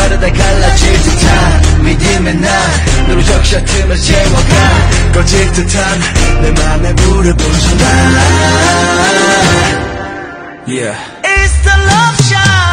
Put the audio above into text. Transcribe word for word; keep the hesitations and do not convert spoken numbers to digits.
하루다 갈라질 듯한 믿음의 난 너로 적셔트면서 채워가 꺼질 듯한 내 맘에 불을 붙여라. Yeah. It's the love shot.